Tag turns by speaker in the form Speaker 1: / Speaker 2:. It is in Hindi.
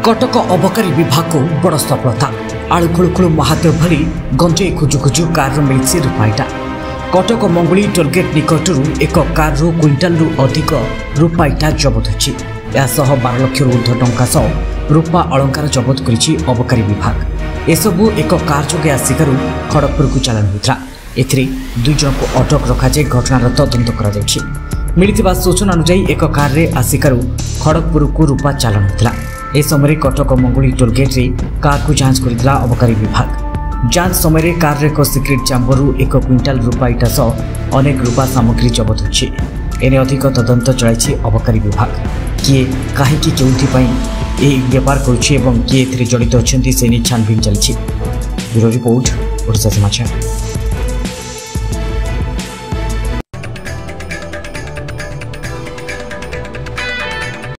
Speaker 1: कटक अबकारी विभाग को बड़ सफलता आलु खुलुखुलु महादेव भली गंजे खुजु खुजु कार मिली रूपाईटा। कटक मंगुली टोलगेट निकटू एक कार क्विंटाल अधिक रूपाईटा जबत होछि। 12 लाख ऊर्ध्व टंका सह रूपा अलंकार जबत करिछि अबकारी विभाग। एसबू एक कार जोगे आसिकारु खड़गपुर को चालान होता। एथिरे 2 जन को अटक रखाଯାଇ घटनार तदंत कराଯାଉଛି। मिलिथिबा सूचना अनुसार एक कार रे आसिकारु खड़गपुर को रूपा चालान होता। ए समय कटक मंगुली टोलगेट रे कार को जांच करथिला अबकारी विभाग। जांच समय कार रे को सिक्रेट चैम्बरु 1 क्विंटाल रूपाईटा सह अनेक रूपा सामग्री जबत होछि। एने अधिक तदंत चलाइछि अबकारी विभाग। किए काहेकि केउथि पई ए व्यापार करुछि एवं किए एथिरे जड़ित अछंती से नि छानबीन चलिछि। ब्यूरो रिपोर्ट ओडिशा समाचार।